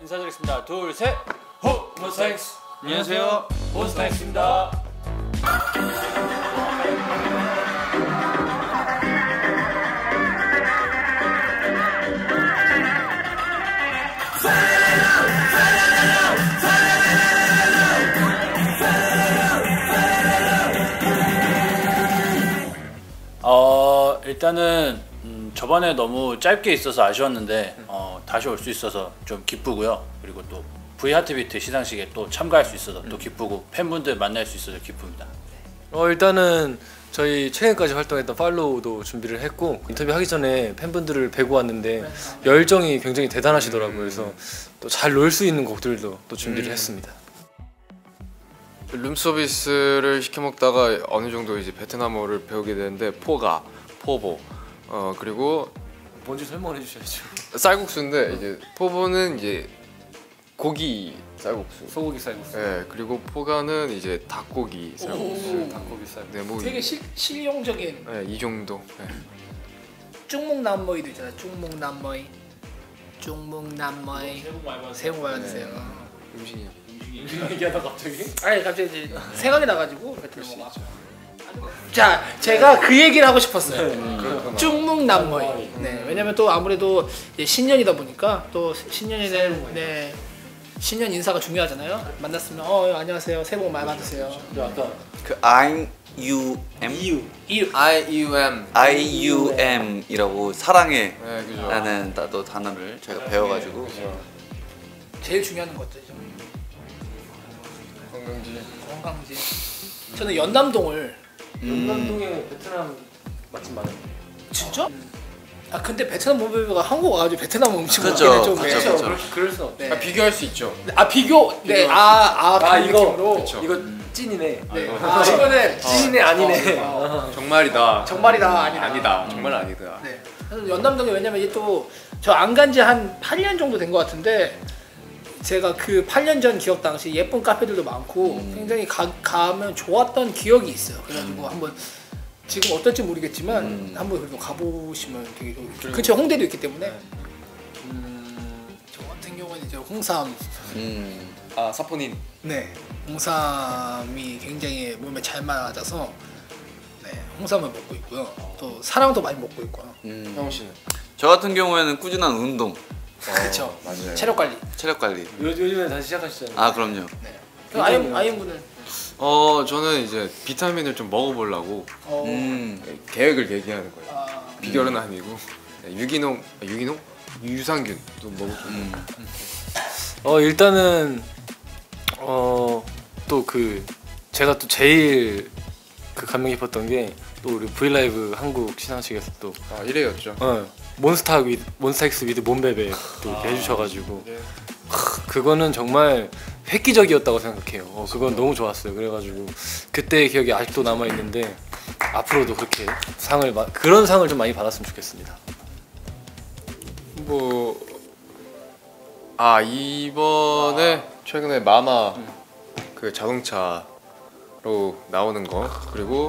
인사드리겠습니다. 둘, 셋. 호! 몬스타엑스. 안녕하세요. 몬스타엑스입니다. 일단은 저번에 너무 짧게 있어서 아쉬웠는데 다시 올 수 있어서 좀 기쁘고요. 그리고 또 V하트비트 시상식에 또 참가할 수 있어서 또 기쁘고 팬분들 만날 수 있어서 기쁩니다. 일단은 저희 최근까지 활동했던 팔로우도 준비를 했고 인터뷰 하기 전에 팬분들을 뵈고 왔는데 열정이 굉장히 대단하시더라고요. 그래서 또 잘 놀 수 있는 곡들도 또 준비를 했습니다. 룸서비스를 시켜 먹다가 어느 정도 이제 베트남어를 배우게 되는데 포보 그리고 뭔지 설명을 해주셔야죠. 쌀국수인데 이제 포보는 이제 고기 쌀국수, 소고기 쌀국수. 네, 그리고 포가는 이제 닭고기 쌀국수. 닭고기 쌀국수. 네, 뭐 되게 실용적인. 네, 이 정도. 네. 중목남머이도 있잖아. 중목남머이. 새해 복 많이 받으세요. 음식이요. 얘기하다 갑자기? 아니 갑자기 이제 생각이 나가지고 베트남어가. 자, 제가 그 얘기를 하고 싶었어요. 중묵남머이. 네, 왜냐면 또 아무래도 이제 신년이다 보니까 또 신년에는 네, 신년 인사가 중요하잖아요. 만났으면 안녕하세요, 새해 복 많이 받으세요. 아까 그 IUM IUM이라고 사랑해 네, 그죠. 라는 또 단어를 저희가 배워가지고 제일 중요한 것들이죠. 건강지. 저는 연남동을 연남동에 베트남 맛집 많아요. 진짜? 아 근데 베트남 모빌가 한국 와가지고 베트남 음식 그쵸, 먹기는 좀 그쵸, 그렇죠. 그쵸. 그럴 수 없죠. 네. 비교할 수 있죠. 비교 네 그 이거 느낌으로 이거 찐이네. 네. 이거는 찐이네 아니네. 정말이다. 정말이다 아니다. 아니다. 정말 아니다. 네. 그래서 연남동에 왜냐면 이게 또 저 안 간 지 한 8년 정도 된 것 같은데 제가 그 8년 전 기억 당시 예쁜 카페들도 많고 굉장히 가면 좋았던 기억이 있어요. 그래가지고 한번 지금 어떨지 모르겠지만 한번 그래도 가보시면 되게 좋을 근처에 홍대도 있기 때문에 저 같은 경우는 이제 홍삼 사포닌. 네 홍삼이 굉장히 몸에 잘 맞아서 네 홍삼을 먹고 있고요. 또 사랑도 많이 먹고 있고요. 형우 씨는? 저 같은 경우에는 꾸준한 운동, 그렇죠. 맞아요. 체력 관리. 체력 관리. 요즘에 다시 시작하시잖아요. 아 그럼요. 네. 아이엠 분은 저는 이제 비타민을 좀 먹어보려고 계획을 얘기하는 거예요. 비결은 아니고 유기농? 유산균도 먹고 일단은 또 그 제가 또 제일 그 감명 깊었던 게 또 우리 브이라이브 한국 시상식에서 또 1회였죠. 몬스타엑스 위드 몬베베 또 이렇게 해주셔가지고 그거는 정말 획기적이었다고 생각해요. 그건 너무 좋았어요. 그래가지고 그때의 기억이 아직도 남아 있는데 앞으로도 그렇게 그런 상을 좀 많이 받았으면 좋겠습니다. 이번에 최근에 마마 그 자동차로 나오는 거 그리고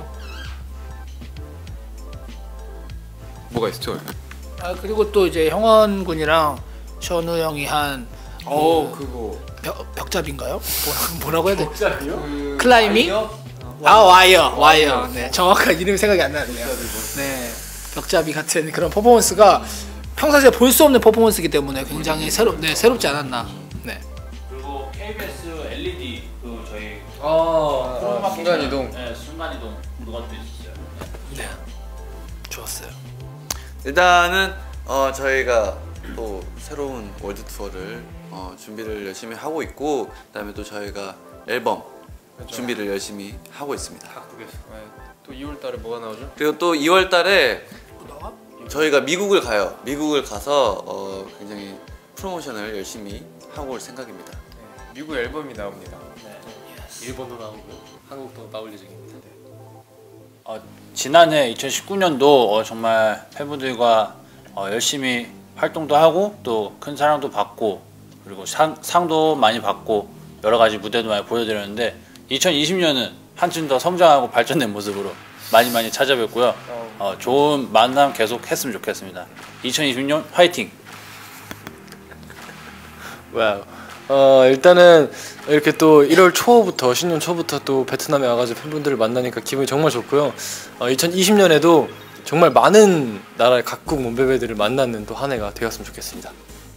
뭐가 있죠? 그리고 또 이제 형원 군이랑 션우 형이 한 그거 벽잡인가요? 뭐라고 해야 돼? 벽잡이요? 클라이밍? 와이어. 네, 정확한 이름이 생각이 안 나네요. 네, 벽잡이 같은 그런 퍼포먼스가 평상시에 볼 수 없는 퍼포먼스이기 때문에 굉장히 새롭지 않았나. 네. 그리고 KBS LED 그 저희 순간이동. 네, 순간이동 그것도 있었어요. 네, 좋았어요. 일단은 저희가 또 새로운 월드 투어를 준비를 열심히 하고 있고 그다음에 또 저희가 앨범 준비를 열심히 하고 있습니다. 또 2월달에 뭐가 나오죠? 그리고 또 2월달에 뭐 나와? 저희가 미국을 가요. 미국을 가서 굉장히 프로모션을 열심히 하고 올 생각입니다. 미국 앨범이 나옵니다. 일본도 나오고요. 한국도 나올 예정입니다. 지난해 2019년도 정말 팬분들과 열심히 활동도 하고 또 큰 사랑도 받고 그리고 상도 많이 받고 여러 가지 무대도 많이 보여드렸는데 2020년은 한층 더 성장하고 발전된 모습으로 많이 찾아뵙고요. 좋은 만남 계속 했으면 좋겠습니다. 2020년 화이팅! 와우. 일단은 이렇게 또 1월 초부터 신년 초부터 또 베트남에 와가지고 팬분들을 만나니까 기분이 정말 좋고요. 2020년에도 정말 많은 나라의 각국 몸베베들을 만나는 또 한 해가 되었으면 좋겠습니다.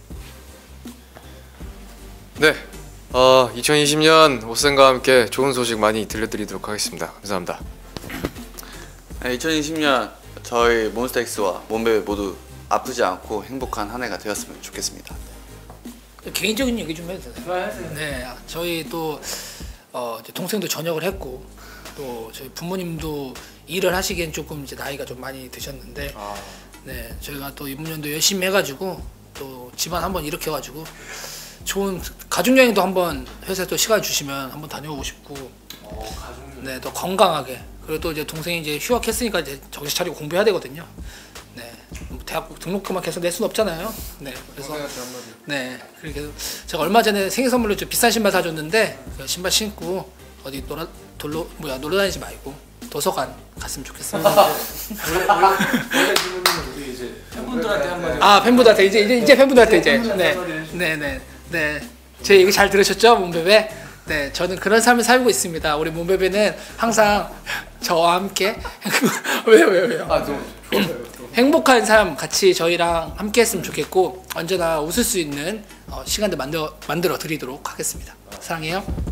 네, 2020년 오센과 함께 좋은 소식 많이 들려드리도록 하겠습니다. 감사합니다. 네, 2020년 저희 몬스타엑스와 몸베베 모두 아프지 않고 행복한 한 해가 되었으면 좋겠습니다. 개인적인 얘기 좀 해도 되나요? 네, 저희 또 이제 동생도 전역을 했고 또 저희 부모님도 일을 하시기엔 조금 이제 나이가 좀 많이 드셨는데 네, 저희가 또 이번 년도 열심히 해가지고 또 집안 한번 일으켜가지고 좋은 가족 여행도 한번 회사에 또 시간 주시면 한번 다녀오고 싶고 네, 또 건강하게 그리고 또 이제 동생이 이제 휴학했으니까 이제 정신 차리고 공부해야 되거든요. 네, 대학 등록금만 계속 낼 수는 없잖아요. 네, 그래서 네, 그렇게 제가 얼마 전에 생일 선물로 좀 비싼 신발 사줬는데 그 신발 신고 어디 놀러 다니지 말고 도서관 갔으면 좋겠습니다. 우리 이제 팬분들한테 한마디. 팬분들한테 이제 팬분들한테 이제 네, 제 얘기 잘 들으셨죠, 몸베베? 네, 저는 그런 삶을 살고 있습니다. 우리 몸베베는 항상 저와 함께 왜요? 너무 좋아요. 행복한 삶 같이 저희랑 함께 했으면 좋겠고 언제나 웃을 수 있는 시간들 만들어 드리도록 하겠습니다. 사랑해요.